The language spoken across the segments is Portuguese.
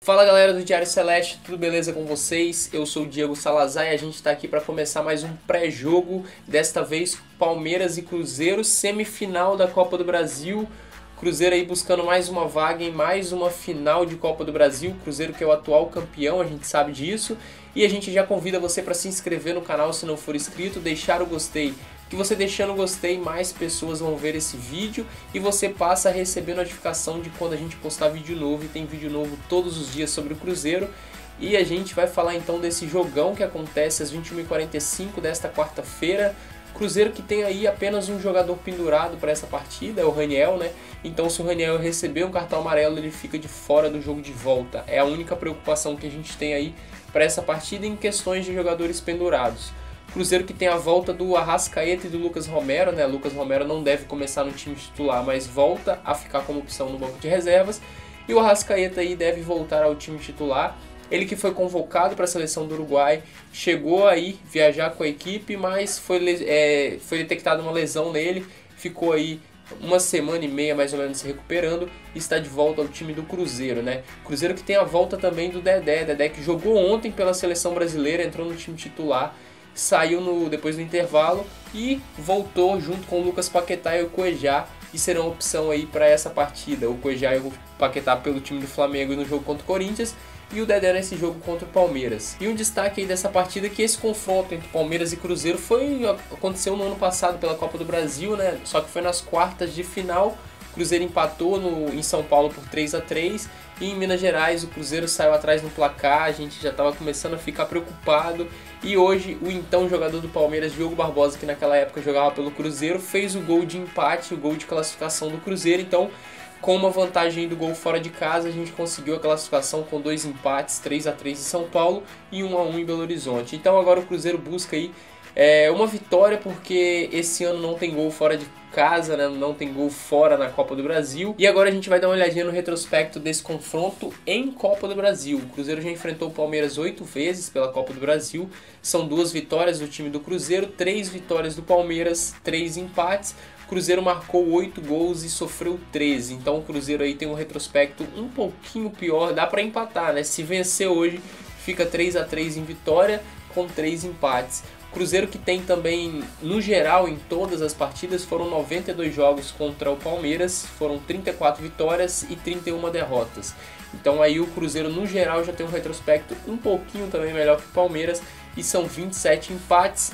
Fala galera do Diário Celeste, tudo beleza com vocês? Eu sou o Diego Salazar e a gente está aqui para começar mais um pré-jogo, desta vez Palmeiras e Cruzeiro, semifinal da Copa do Brasil. Cruzeiro aí buscando mais uma vaga em mais uma final de Copa do Brasil, Cruzeiro que é o atual campeão, a gente sabe disso. E a gente já convida você para se inscrever no canal se não for inscrito, deixar o gostei. Que você deixando o gostei, mais pessoas vão ver esse vídeo e você passa a receber notificação de quando a gente postar vídeo novo. E tem vídeo novo todos os dias sobre o Cruzeiro. E a gente vai falar então desse jogão que acontece às 21h45 desta quarta-feira. Cruzeiro que tem aí apenas um jogador pendurado para essa partida, é o Raniel, né? Então se o Raniel receber um cartão amarelo, ele fica de fora do jogo de volta. É a única preocupação que a gente tem aí para essa partida em questões de jogadores pendurados. Cruzeiro que tem a volta do Arrascaeta e do Lucas Romero, né? Lucas Romero não deve começar no time titular, mas volta a ficar como opção no banco de reservas. E o Arrascaeta aí deve voltar ao time titular. Ele que foi convocado para a seleção do Uruguai, chegou aí viajar com a equipe, mas foi detectada uma lesão nele, ficou aí uma semana e meia mais ou menos se recuperando e está de volta ao time do Cruzeiro, né? Cruzeiro que tem a volta também do Dedé que jogou ontem pela seleção brasileira, entrou no time titular, saiu depois do intervalo e voltou junto com o Lucas Paquetá e o Cuejá e serão opção aí para essa partida. O Cuejá e o Paquetá pelo time do Flamengo no jogo contra o Corinthians e o Dedé nesse jogo contra o Palmeiras. E um destaque aí dessa partida é que esse confronto entre Palmeiras e Cruzeiro aconteceu no ano passado pela Copa do Brasil, né? Só que foi nas quartas de final. O Cruzeiro empatou em São Paulo por 3-3 e em Minas Gerais o Cruzeiro saiu atrás no placar, a gente já estava começando a ficar preocupado. E hoje o então jogador do Palmeiras, Diogo Barbosa, que naquela época jogava pelo Cruzeiro, fez o gol de empate, o gol de classificação do Cruzeiro. Então, com uma vantagem do gol fora de casa, a gente conseguiu a classificação com 2 empates, 3-3 em São Paulo e 1-1 em Belo Horizonte. Então agora o Cruzeiro busca aí uma vitória, porque esse ano não tem gol fora de casa, né? Não tem gol fora na Copa do Brasil. E agora a gente vai dar uma olhadinha no retrospecto desse confronto em Copa do Brasil. O Cruzeiro já enfrentou o Palmeiras 8 vezes pela Copa do Brasil. São 2 vitórias do time do Cruzeiro, 3 vitórias do Palmeiras, 3 empates. O Cruzeiro marcou 8 gols e sofreu 13. Então o Cruzeiro aí tem um retrospecto um pouquinho pior. Dá para empatar, né? Se vencer hoje, fica 3-3 em vitória com 3 empates. Cruzeiro que tem também, no geral, em todas as partidas, foram 92 jogos contra o Palmeiras, foram 34 vitórias e 31 derrotas. Então aí o Cruzeiro, no geral, já tem um retrospecto um pouquinho também melhor que o Palmeiras, e são 27 empates,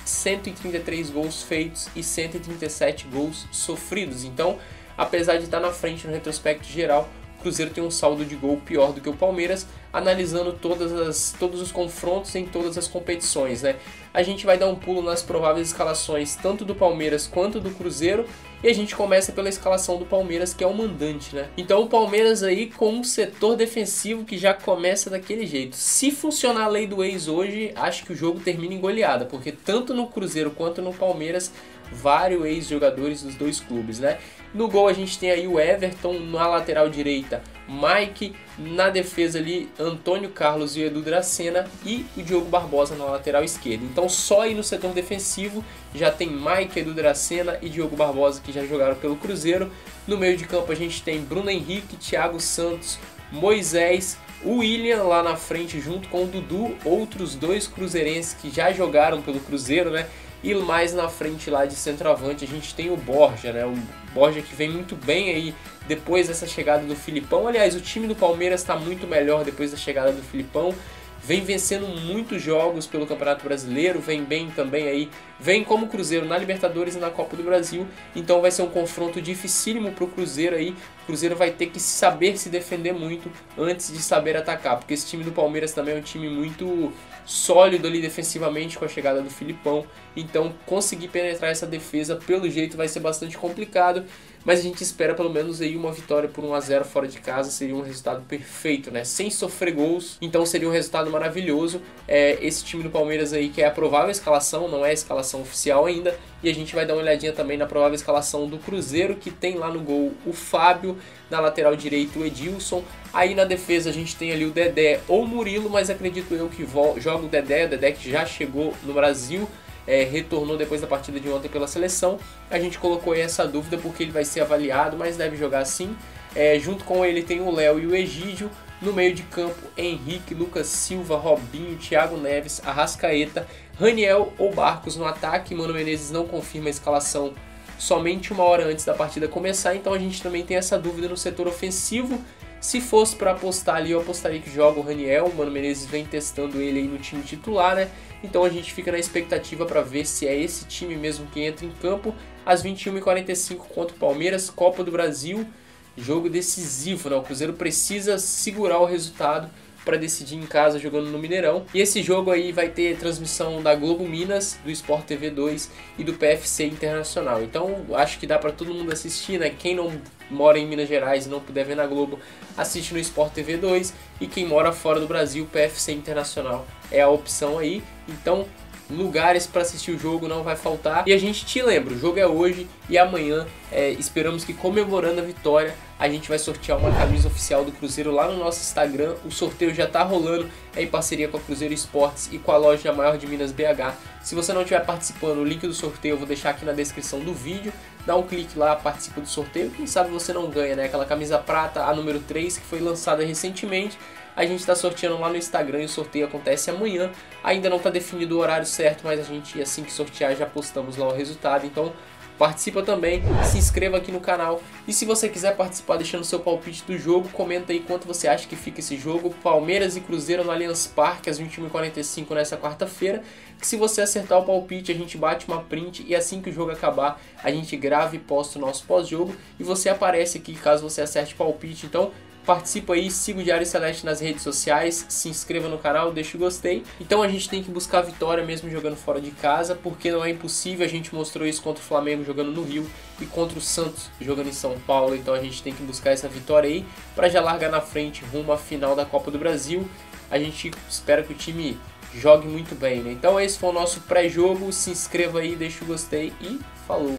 133 gols feitos e 137 gols sofridos. Então, apesar de estar na frente no retrospecto geral, o Cruzeiro tem um saldo de gol pior do que o Palmeiras, analisando todos os confrontos em todas as competições, né? A gente vai dar um pulo nas prováveis escalações tanto do Palmeiras quanto do Cruzeiro e a gente começa pela escalação do Palmeiras, que é o mandante, né? Então o Palmeiras aí com um setor defensivo que já começa daquele jeito. Se funcionar a lei do ex hoje, acho que o jogo termina em goleada, porque tanto no Cruzeiro quanto no Palmeiras, vários ex-jogadores dos dois clubes, né? No gol a gente tem aí o Everton, na lateral direita Mike, na defesa ali Antônio Carlos e Edu Dracena e o Diogo Barbosa na lateral esquerda. Então só aí no setor defensivo já tem Mike, Edu Dracena e Diogo Barbosa que já jogaram pelo Cruzeiro. No meio de campo a gente tem Bruno Henrique, Thiago Santos, Moisés, o William lá na frente junto com o Dudu, outros 2 cruzeirenses que já jogaram pelo Cruzeiro, né? E mais na frente lá de centroavante a gente tem o Borja, né? O Borja que vem muito bem aí depois dessa chegada do Filipão. Aliás, o time do Palmeiras está muito melhor depois da chegada do Filipão. Vem vencendo muitos jogos pelo Campeonato Brasileiro, vem bem também aí, vem como Cruzeiro na Libertadores e na Copa do Brasil, então vai ser um confronto dificílimo para o Cruzeiro aí. O Cruzeiro vai ter que saber se defender muito antes de saber atacar, porque esse time do Palmeiras também é um time muito sólido ali defensivamente com a chegada do Filipão, então conseguir penetrar essa defesa pelo jeito vai ser bastante complicado. Mas a gente espera pelo menos aí uma vitória por 1-0 fora de casa, seria um resultado perfeito, né? Sem sofrer gols, então seria um resultado maravilhoso. Esse time do Palmeiras aí que é a provável escalação, não é a escalação oficial ainda, e a gente vai dar uma olhadinha também na provável escalação do Cruzeiro, que tem lá no gol o Fábio, na lateral direita o Edilson, aí na defesa a gente tem ali o Dedé ou o Murilo, mas acredito eu que joga o Dedé que já chegou no Brasil, retornou depois da partida de ontem pela seleção. A gente colocou aí essa dúvida porque ele vai ser avaliado, mas deve jogar sim. Junto com ele tem o Léo e o Egídio. No meio de campo, Henrique, Lucas Silva, Robinho, Thiago Neves, Arrascaeta, Raniel ou Barcos no ataque. Mano Menezes não confirma a escalação somente uma hora antes da partida começar, então a gente também tem essa dúvida no setor ofensivo. Se fosse para apostar ali, eu apostaria que joga o Raniel. O Mano Menezes vem testando ele aí no time titular, né? Então a gente fica na expectativa para ver se é esse time mesmo que entra em campo às 21h45 contra o Palmeiras, Copa do Brasil. Jogo decisivo, né? O Cruzeiro precisa segurar o resultado para decidir em casa jogando no Mineirão. E esse jogo aí vai ter transmissão da Globo Minas, do Sport TV 2 e do PFC Internacional. Então acho que dá para todo mundo assistir, né? Quem não mora em Minas Gerais e não puder ver na Globo, assiste no Sport TV 2. E quem mora fora do Brasil, PFC Internacional é a opção aí. Então lugares para assistir o jogo não vai faltar. E a gente te lembra, o jogo é hoje e amanhã esperamos que, comemorando a vitória, a gente vai sortear uma camisa oficial do Cruzeiro lá no nosso Instagram. O sorteio já tá rolando em parceria com a Cruzeiro Esportes e com a loja Maior de Minas BH. Se você não estiver participando, o link do sorteio eu vou deixar aqui na descrição do vídeo. Dá um clique lá, participa do sorteio. Quem sabe você não ganha, né? Aquela camisa prata, a número 3, que foi lançada recentemente. A gente está sorteando lá no Instagram e o sorteio acontece amanhã. Ainda não está definido o horário certo, mas a gente, assim que sortear, já postamos lá o resultado. Então participa também, se inscreva aqui no canal. E se você quiser participar deixando seu palpite do jogo, comenta aí quanto você acha que fica esse jogo. Palmeiras e Cruzeiro no Allianz Parque às 21h45 nessa quarta-feira. Que se você acertar o palpite, a gente bate uma print e assim que o jogo acabar, a gente grava e posta o nosso pós-jogo. E você aparece aqui caso você acerte o palpite. Então participa aí, siga o Diário Celeste nas redes sociais, se inscreva no canal, deixa o gostei. Então a gente tem que buscar a vitória mesmo jogando fora de casa, porque não é impossível. A gente mostrou isso contra o Flamengo jogando no Rio e contra o Santos jogando em São Paulo. Então a gente tem que buscar essa vitória aí para já largar na frente rumo à final da Copa do Brasil. A gente espera que o time jogue muito bem, né? Então esse foi o nosso pré-jogo. Se inscreva aí, deixa o gostei e falou!